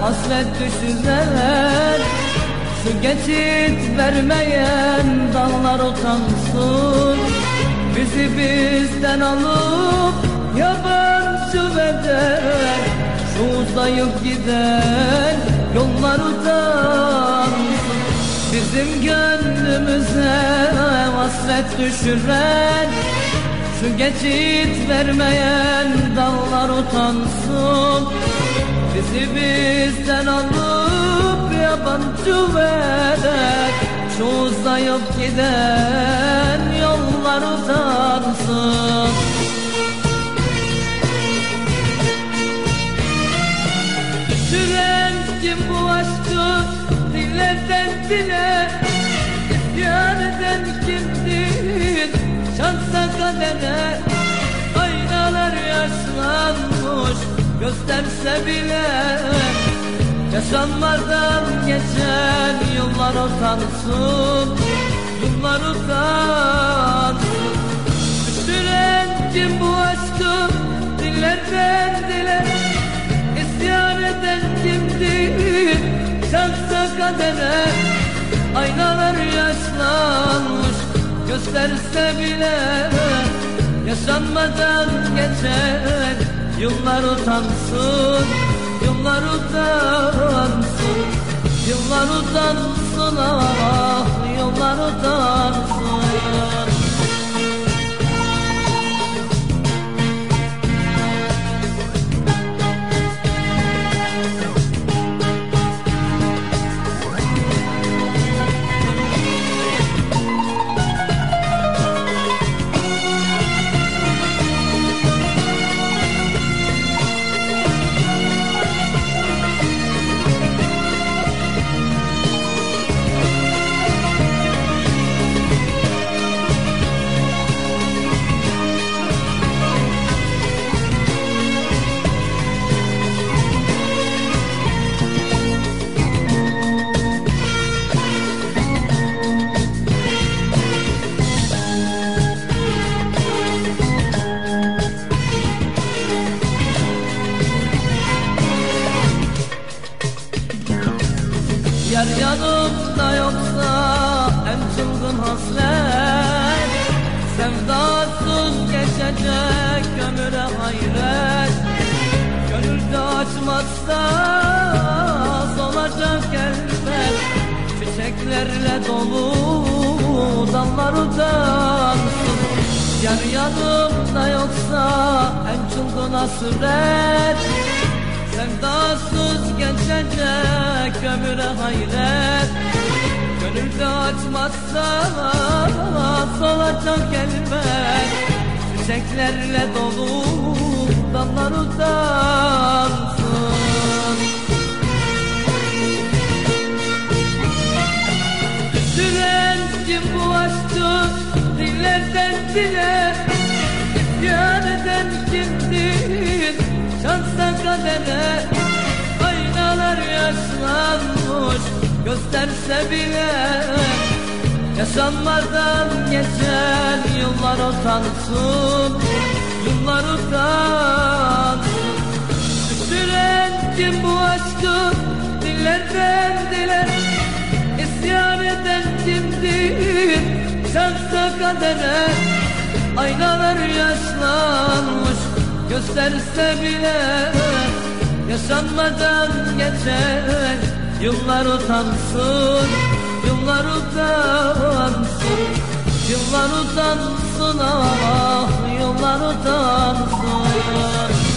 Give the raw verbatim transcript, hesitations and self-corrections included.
hasret düşüren, şu geçit vermeyen dağlar utansın. Bizi bizden alıp yabancı eder, şu uzayıp giden yollar utansın. Bizim gönlümüze hasret düşüren, şu geçit vermeyen dağlar utansın. Bizi bizden alıp yabancı eder, şu uzayıp giden yollar utansın. Düşüren kim bu aşkı dillerden dile, isyan eden kimdir şansa kadere? Aynalar yaşlanmış gösterse bile, yaşanmadan geçen yıllar utansın, yıllar utansın. Düşüren kim bu aşkı dillerden dile, isyan eden kimdir şansa kadere? Aynalar yaşlanmış gösterse bile, yaşanmadan geçen yıllar utansın, yıllar utansın, yıllar utansın, ah yıllar utansın. Yar yanımda yoksa en çılgın hasret, sevdasız geçecek ömüre hayret. Gönülde açmazsa solacak elbet, çiçeklerle dolu dallar utansın. Yar yanımda yoksa en çılgın hasret, sevdasız geçecek ömüre hayret. Gönülde açmazsa solacak elbet, çiçeklerle dolu dallar utansın. Düşüren kim bu aşkı dillerden dile, isyan eden kimdir şansa kadere? Aynalar yaşlanmış gösterse bile, yaşanmadan geçen yıllar utansın, yıllar utansın. Düşüren kim bu aşkı dillerden dile, isyan eden kimdir şansa kadere? Aynalar yaşlanmış gösterse bile, yaşanmadan geçen yıllar utansın, yıllar utansın, yıllar utansın, ah yıllar utansın.